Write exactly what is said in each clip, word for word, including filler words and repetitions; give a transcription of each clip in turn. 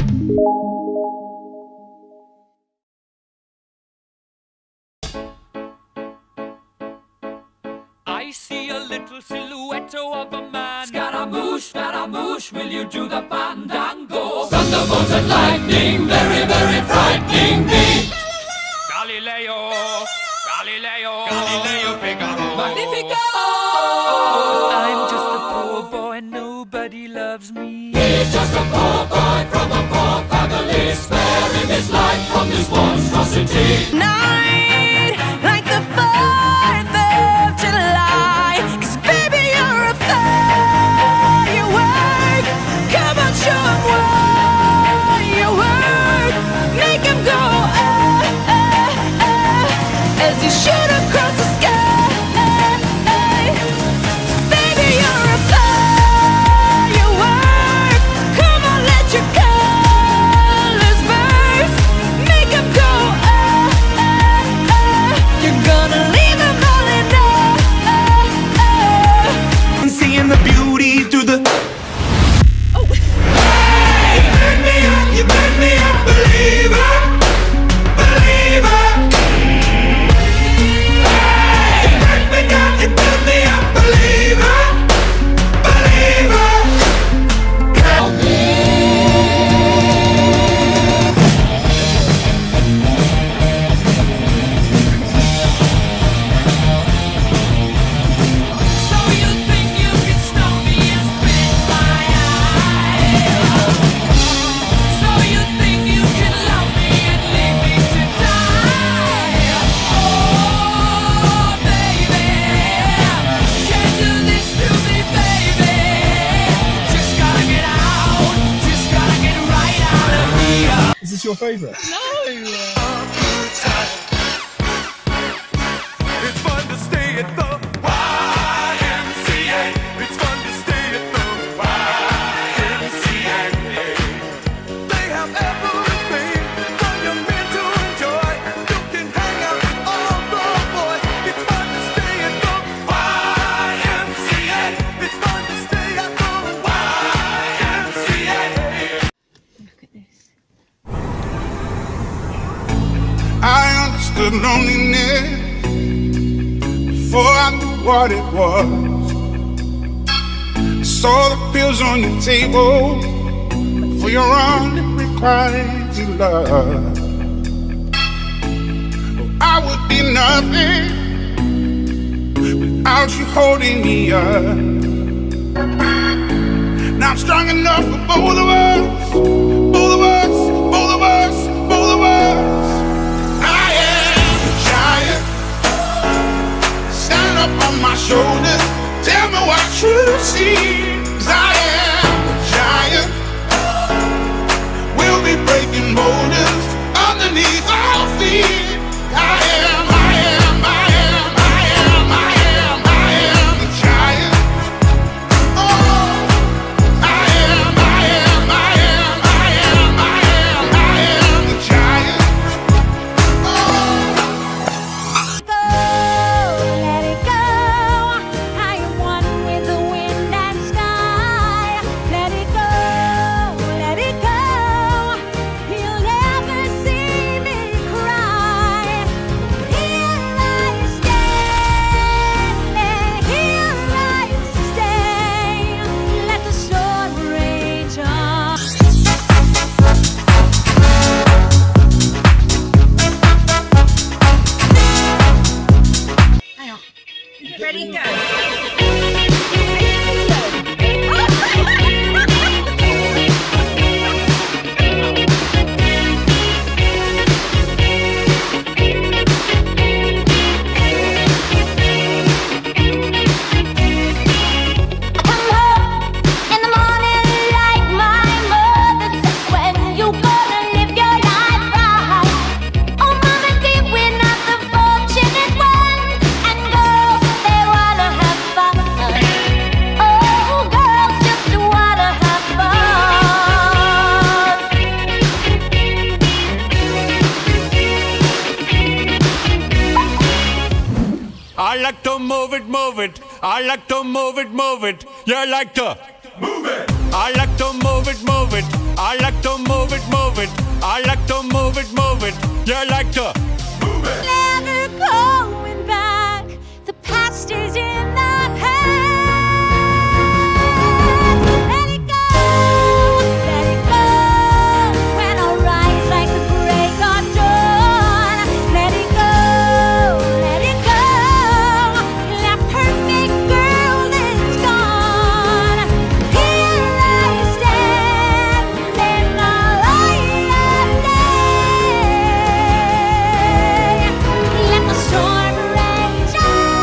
I see a little silhouette of a man. Scaramouche, Scaramouche, will you do the fandango? Thunderbolts and lightning, very, very frightening me. Galileo, Galileo, Galileo Figaro. Magnifico! I'm just a poor boy, nobody loves me. He's just a poor boy from a poor family, sparing his life from this monstrosity. Night, like the fourth of July. 'Cause baby, you're a firework. Come on, show 'em what you work. Make 'em go, ah, ah, ah, as you shoot across the sky. Baby, you're a firework. Come on, let your colors burst. Make 'em go, ah, ah, ah. You're gonna leave 'em all in awe. And seeing the beauty through the. Oh. Hey, you burn me up, you burn me up, believer, believer. Hey, you burn me down, you burn me up, believer, believer. So you think you can stop me and spit my eye? So you think you can love me and leave me to die? Oh, baby, can't do this to me, baby. Just gotta get out, just gotta get right out of here. Is this your favourite? It's fun to stay at the Y M C A. It's fun to stay at the Y M C A. They have everything for young men to enjoy. You can hang out with all the boys. It's fun to stay at the Y M C A. It's fun to stay at the Y M C A. Look at this. I understood loneliness before I knew what it was. I saw the pills on your table for your unrequited love. Oh, I would be nothing without you holding me up. Now I'm strong enough for both of us, both of us, both of us, both of us. I am a giant. Stand up on my shoulders. Tell me what you see. 'Cause I am a giant. We'll be breaking boulders underneath our feet. I am, I am, I am, I am, I am, I am a giant. Oh, I am, I am, I am, I am, I am, I am a giant. Go, let it go. I am one with the wind and sky. Let it go, let it go. You'll never see me cry. Here I stand, here I stay. Let the storm rage on. Hang on. Ready, go. Come home in the morning like my mother said. When you gonna live your life right? Oh, mama dear, we're not the fortunate ones. And girls, they wanna have fun. Oh, girls just wanna have fun. I like to move it, move it. I like to move it, move it. You like to move it. I like to move it, move it. I like to move it, move it. I like to move it, move it. You like to move it. Never going back. The past is in the past. Let it go, let it go. When I rise like the break of dawn. Let it go, let it go. That perfect girl is gone. Here I stand in the light of day. Let the storm rage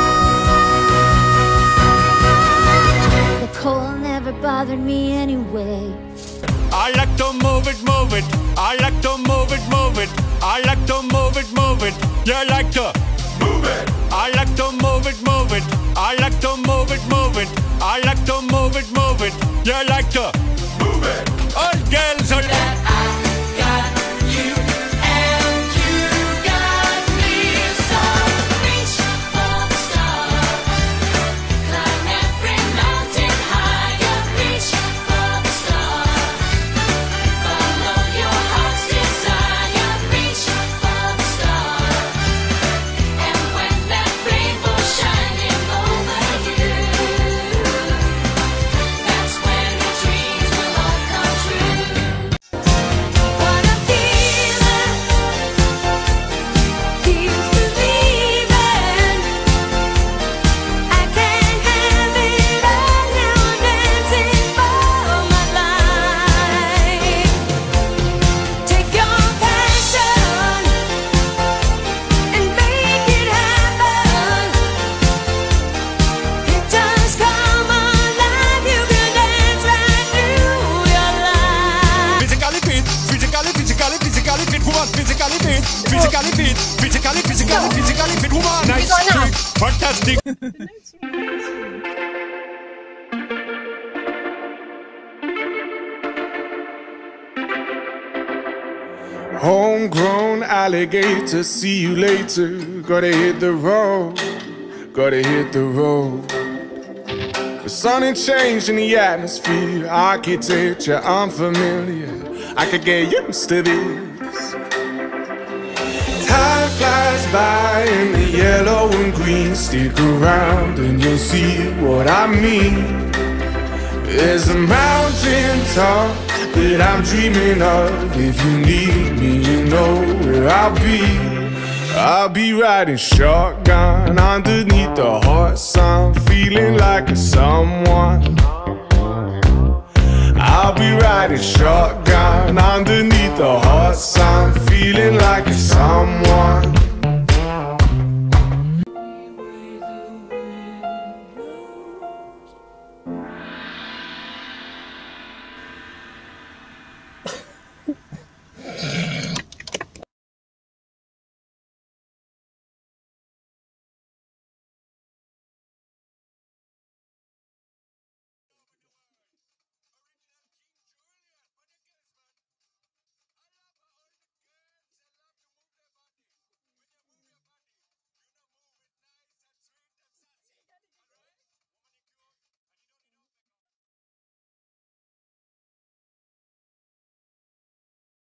on. The cold never bothered me anyway. I like to move it, move it. I like to move it, move it. I like to move it, move it. You like to move it. I like to move it, move it. I like to move it, move it. I like to move it, move it. You like to move it. all girls are That I got you and you got me. So reach for the stars, climb every mountain higher. Reach for the stars, follow your heart's desire. Reach for the stars, and when that rainbow's shining over you, that's when your dreams will all come true. What a feeling, keeps believing. I can't have it all now, dancing for my life. Take your passion and make it happen. It does come alive. You can dance right through your life. physically fit, physically, physically, physically fit woman, physically fit, physically fit, physically, physically, physically fit woman. Nice, trick, fantastic. Homegrown alligator, see you later. Gotta hit the road, gotta hit the road. The sun ain't changed in the atmosphere, architecture unfamiliar. I could get used to this. Time flies by in the yellow and green. Stick around and you'll see what I mean. There's a mountain top that I'm dreaming of. If you need me, you know where I'll be. I'll be riding shotgun underneath the hot sun, feeling like a someone. I'll be riding shotgun underneath the hot sun, feeling like a someone.